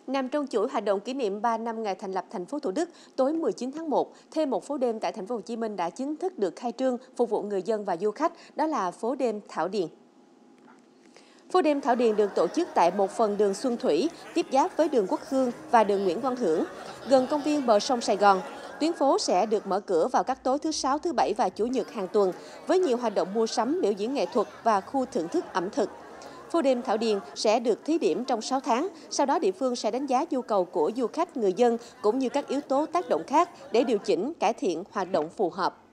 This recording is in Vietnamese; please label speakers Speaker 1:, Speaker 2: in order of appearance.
Speaker 1: Nằm trong chuỗi hoạt động kỷ niệm 3 năm ngày thành lập thành phố Thủ Đức, tối 19 tháng 1, thêm một phố đêm tại thành phố Hồ Chí Minh đã chính thức được khai trương phục vụ người dân và du khách, đó là phố đêm Thảo Điền. Phố đêm Thảo Điền được tổ chức tại một phần đường Xuân Thủy, tiếp giáp với đường Quốc Hương và đường Nguyễn Quang Hưởng, gần công viên bờ sông Sài Gòn. Tuyến phố sẽ được mở cửa vào các tối thứ Sáu, thứ Bảy và Chủ nhật hàng tuần, với nhiều hoạt động mua sắm, biểu diễn nghệ thuật và khu thưởng thức ẩm thực. Phố đêm Thảo Điền sẽ được thí điểm trong 6 tháng, sau đó địa phương sẽ đánh giá nhu cầu của du khách, người dân cũng như các yếu tố tác động khác để điều chỉnh, cải thiện hoạt động phù hợp.